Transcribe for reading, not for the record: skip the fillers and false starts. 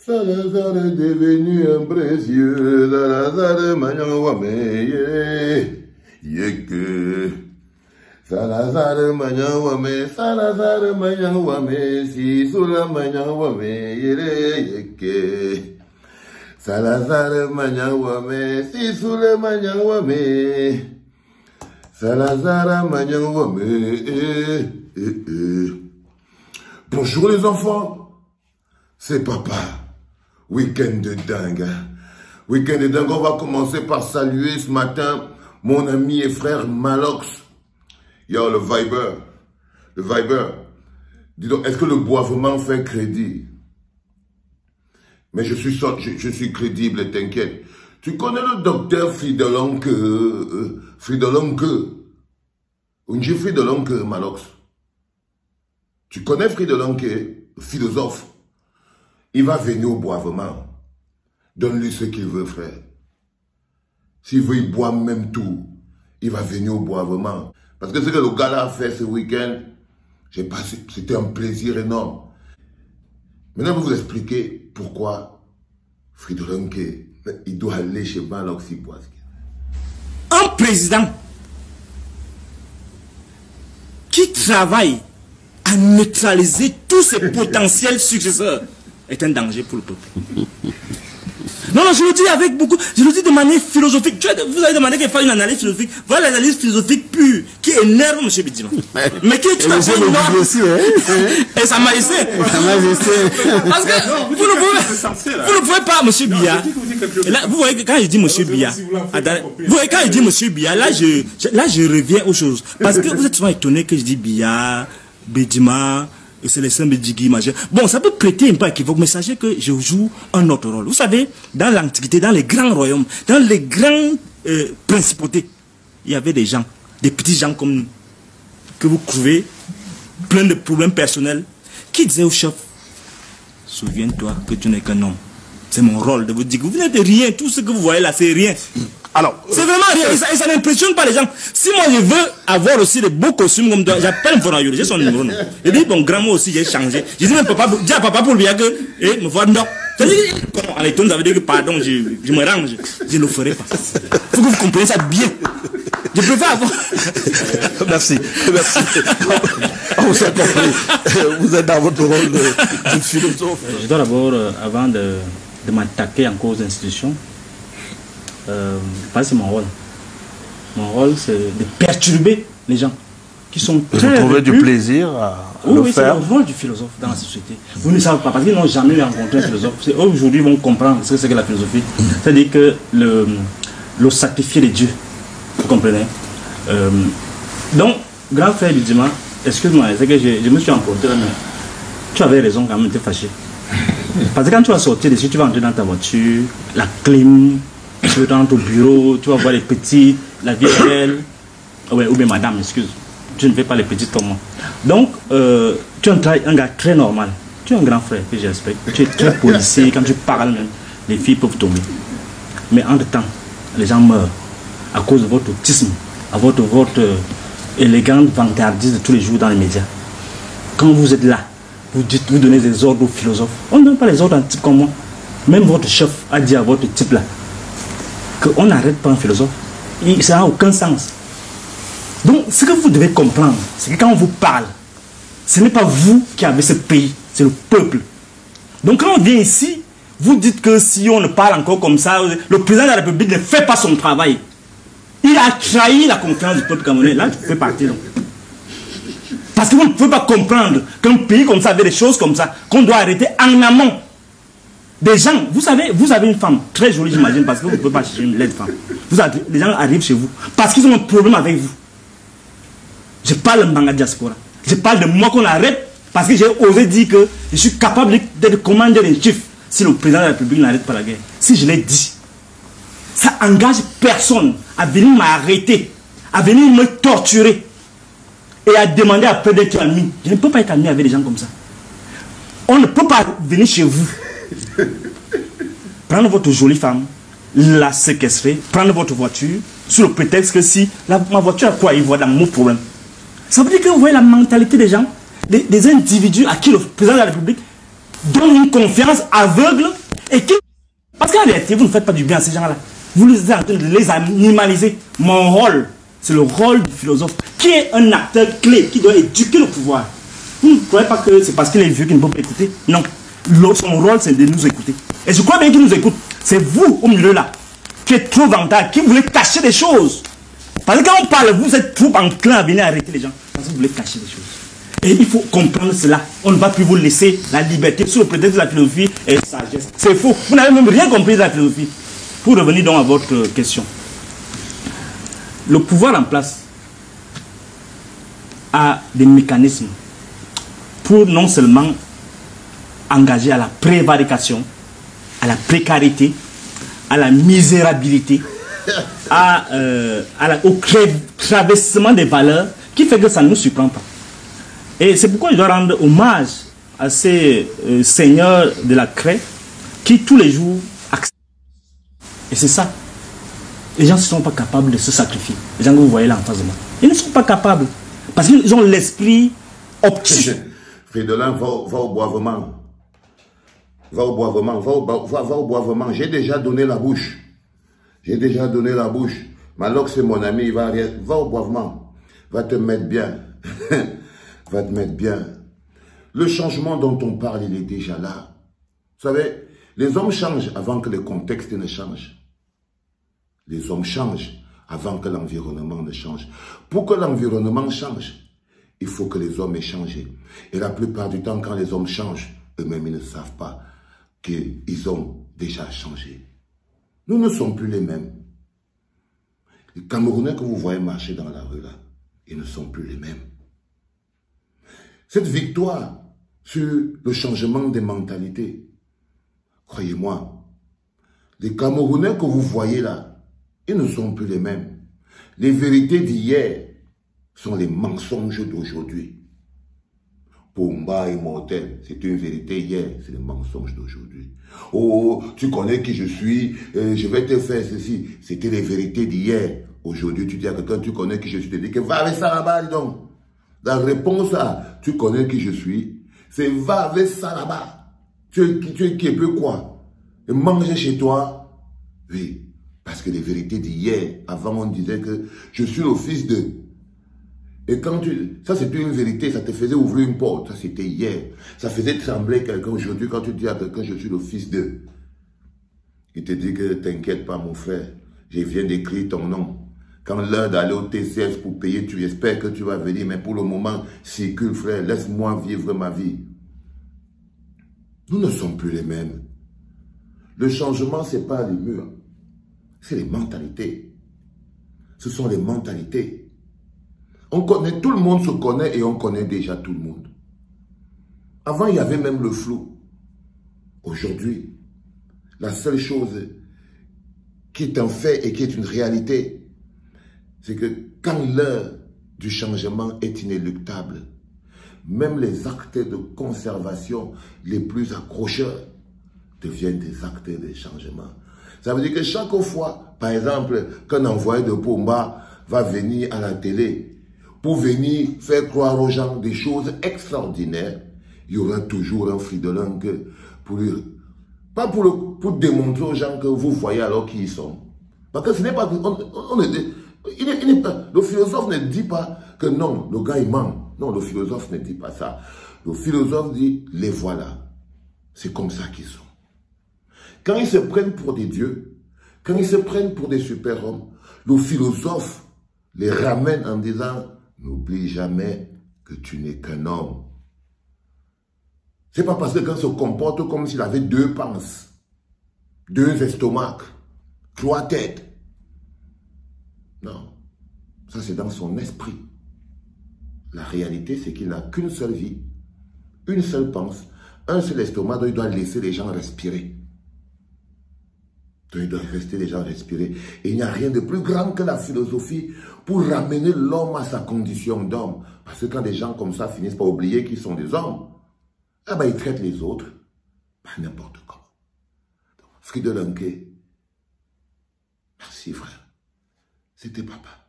Salazar est devenu un précieux. Salazar Magnawame. Yeke. Salazar Magnawame. Salazar Magnawame. Si Sula Magnawame. Yeke. Salazar Magnawame. Si Sula Magnawame. Salazar Magnawame. Bonjour les enfants. C'est papa. Week-end de dingue. Week-end de dingue. On va commencer par saluer ce matin mon ami et frère Malox. Yo, le Viber. Le Viber. Dis donc, est-ce que le boivement fait crédit? Mais je suis crédible et t'inquiète. Tu connais le docteur Fridolonque, Unji Fridolonque, Malox. Tu connais Fridolonque, philosophe. Il va venir au boivement. Donne-lui ce qu'il veut, frère. S'il veut, il boit même tout. Il va venir au boivement. Parce que ce que le gars-là a fait ce week-end, c'était un plaisir énorme. Maintenant, je vais vous expliquer pourquoi Fridolonque, il doit aller chez Malox s'il boit. Un président qui travaille à neutraliser tous ses potentiels successeurs est un danger pour le peuple. Non, je le dis avec beaucoup, je le dis de manière philosophique. Vous avez demandé qu'il fasse une analyse philosophique. Voilà l'analyse philosophique pure qui énerve M. Bidima. Mais qui est tout à fait énorme. Et sa majesté. Parce que vous ne pouvez pas, M. Biya. Là, vous voyez, quand je dis M. Biya, vous voyez, quand je dis M. Biya, là, je reviens aux choses. Parce que vous êtes souvent étonné que je dis Biya, Bidima. Et c'est les saints Bédigui majeurs. Bon, ça peut prêter un peu équivoque, mais sachez que je joue un autre rôle. Vous savez, dans l'Antiquité, dans les grands royaumes, dans les grandes principautés, il y avait des gens, des petits gens comme nous, que vous trouvez, plein de problèmes personnels, qui disaient au chef, souviens-toi que tu n'es qu'un homme. C'est mon rôle de vous dire que vous n'êtes rien, tout ce que vous voyez là, c'est rien. Alors, c'est vraiment rien, et ça n'impressionne pas les gens. Si moi je veux avoir aussi de beaux costumes comme toi, j'appelle Vonayour, j'ai son numéro. Je dis, bon, grand mot aussi, j'ai changé. Je dis même papa, dis à papa pour lui dire que, me voir non. En étonne, ça veut dire que pardon, je me range, je ne le ferai pas. Il faut que vous compreniez ça bien. Je préfère avoir. Merci. On s'est compris. Vous êtes dans votre rôle de philosophe. Je dois d'abord, avant de m'attaquer encore aux institutions, c'est mon rôle. Mon rôle, c'est de perturber les gens qui sont très... Vous trouvez du plaisir à le faire? C'est le rôle du philosophe dans la société. Vous ne savez pas, parce qu'ils n'ont jamais rencontré un philosophe. Aujourd'hui, ils vont comprendre ce que c'est que la philosophie. C'est-à-dire que le sacrifier les dieux. Vous comprenez? Donc, grand frère Bidima, excuse-moi, c'est que je me suis emporté là, mais tu avais raison quand même, tu es fâché. Parce que quand tu vas sortir d'ici, tu vas entrer dans ta voiture, la clim, tu vas dans ton bureau, tu vas voir les petites, la vie est belle. Ouais, ou bien madame, excuse. Tu ne fais pas les petites comme moi. Donc, tu es un gars très normal. Tu es un grand frère que je respecte. Tu es très policier. Quand tu parles même, les filles peuvent tomber. Mais entre-temps, les gens meurent à cause de votre autisme, à votre élégante vantardise de tous les jours dans les médias. Quand vous êtes là, vous donnez des ordres aux philosophes. On ne donne pas les ordres à un type comme moi. Même votre chef a dit à votre type là qu'on n'arrête pas un philosophe. Ça n'a aucun sens. Donc, ce que vous devez comprendre, c'est que quand on vous parle, ce n'est pas vous qui avez ce pays, c'est le peuple. Donc, quand on vient ici, vous dites que si on ne parle encore comme ça, le président de la République ne fait pas son travail. Il a trahi la confiance du peuple camerounais. Là, tu peux partir. Donc. Parce que vous ne pouvez pas comprendre qu'un pays comme ça, avec des choses comme ça, qu'on doit arrêter en amont. Des gens, vous savez, vous avez une femme très jolie, j'imagine, parce que vous ne pouvez pas chercher une laide femme. Les gens arrivent chez vous parce qu'ils ont un problème avec vous. Je parle de Mbanga Diaspora. Je parle de moi qu'on arrête parce que j'ai osé dire que je suis capable d'être commandeur en chef si le président de la République n'arrête pas la guerre. Si je l'ai dit, ça engage personne à venir m'arrêter, à venir me torturer et à demander après d'être ami. Je ne peux pas être ami avec des gens comme ça. On ne peut pas venir chez vous, prendre votre jolie femme, la séquestrer, prendre votre voiture, sous le prétexte que si ma voiture a quoi il voit dans mon problème. Ça veut dire que vous voyez la mentalité des gens, des individus à qui le président de la République donne une confiance aveugle Et qui... Parce qu'en réalité, vous ne faites pas du bien à ces gens-là. Vous êtes en train de les animaliser. Mon rôle, c'est le rôle du philosophe, qui est un acteur clé, qui doit éduquer le pouvoir. Vous ne croyez pas que c'est parce qu'il est vieux qu'il ne peut pas écouter? Non. Son rôle, c'est de nous écouter. Et je crois bien qu'il nous écoute. C'est vous, au milieu là, qui êtes trop vantard, qui voulez cacher des choses. Parce que quand on parle, vous êtes trop enclin à venir arrêter les gens. Parce que vous voulez cacher des choses. Et il faut comprendre cela. On ne va plus vous laisser la liberté sous le prétexte de la philosophie et la sagesse. C'est faux. Vous n'avez même rien compris de la philosophie. Pour revenir donc à votre question. Le pouvoir en place a des mécanismes pour non seulement engager à la prévarication, à la précarité, à la misérabilité, au travestissement des valeurs, qui fait que ça ne nous surprend pas. Et c'est pourquoi je dois rendre hommage à ces seigneurs de la craie qui tous les jours acceptent. Et c'est ça. Les gens ne sont pas capables de se sacrifier. Les gens que vous voyez là en face de moi. Ils ne sont pas capables. Parce qu'ils ont l'esprit optique. Fridolin, va au boivement. Va au boivement, va au boivement. J'ai déjà donné la bouche. J'ai déjà donné la bouche. Malox, c'est mon ami, il va rien. Va au boivement. Va te mettre bien. Va te mettre bien. Le changement dont on parle, il est déjà là. Vous savez, les hommes changent avant que le contexte ne change. Les hommes changent avant que l'environnement ne change. Pour que l'environnement change, il faut que les hommes aient changé. Et la plupart du temps, quand les hommes changent, eux-mêmes, ils ne savent pas qu'ils ont déjà changé. Nous ne sommes plus les mêmes. Les Camerounais que vous voyez marcher dans la rue, là, ils ne sont plus les mêmes. Cette victoire sur le changement des mentalités, croyez-moi, les Camerounais que vous voyez là, ils ne sont plus les mêmes. Les vérités d'hier sont les mensonges d'aujourd'hui. Pumba immortel, c'est une vérité hier, c'est le mensonge d'aujourd'hui. Oh, tu connais qui je suis, je vais te faire ceci. C'était les vérités d'hier. Aujourd'hui, tu dis à quelqu'un, tu connais qui je suis, tu te dis que va avec ça là-bas, donc. La réponse à, tu connais qui je suis, c'est va avec ça là-bas. Tu es qui peut quoi? Et manger chez toi. Oui, parce que les vérités d'hier, avant on disait que je suis le fils de. Et quand ça c'était une vérité, ça te faisait ouvrir une porte, ça c'était hier. Ça faisait trembler quelqu'un aujourd'hui quand tu dis à quelqu'un je suis le fils de. Il te dit que t'inquiète pas mon frère, je viens d'écrire ton nom. Quand l'heure d'aller au TCS pour payer, tu espères que tu vas venir, mais pour le moment, circule frère, laisse-moi vivre ma vie. Nous ne sommes plus les mêmes. Le changement, ce n'est pas les murs, c'est les mentalités. Ce sont les mentalités. On connaît, tout le monde se connaît et on connaît déjà tout le monde. Avant, il y avait même le flou. Aujourd'hui, la seule chose qui est un fait et qui est une réalité, c'est que quand l'heure du changement est inéluctable, même les actes de conservation les plus accrocheurs deviennent des actes de changement. Ça veut dire que chaque fois, par exemple, qu'un envoyé de Pumba va venir à la télé pour venir faire croire aux gens des choses extraordinaires, il y aura toujours un Fridolin pas pour démontrer aux gens que vous voyez alors qui ils sont. Parce que ce n'est pas... le philosophe ne dit pas que non, le gars il ment. Non, le philosophe ne dit pas ça. Le philosophe dit, les voilà. C'est comme ça qu'ils sont. Quand ils se prennent pour des dieux, quand ils se prennent pour des super-hommes, le philosophe les ramène en disant, n'oublie jamais que tu n'es qu'un homme. C'est pas parce que quand il se comporte comme s'il avait deux panses, deux estomacs, trois têtes. Non, ça c'est dans son esprit. La réalité, c'est qu'il n'a qu'une seule vie, une seule panse, un seul estomac, donc il doit laisser les gens respirer. Donc il doit rester les gens respirer. Et il n'y a rien de plus grand que la philosophie pour ramener l'homme à sa condition d'homme. Parce que quand des gens comme ça finissent par oublier qu'ils sont des hommes, ah ben ils traitent les autres n'importe comment. Fridolin, merci frère. C'était papa.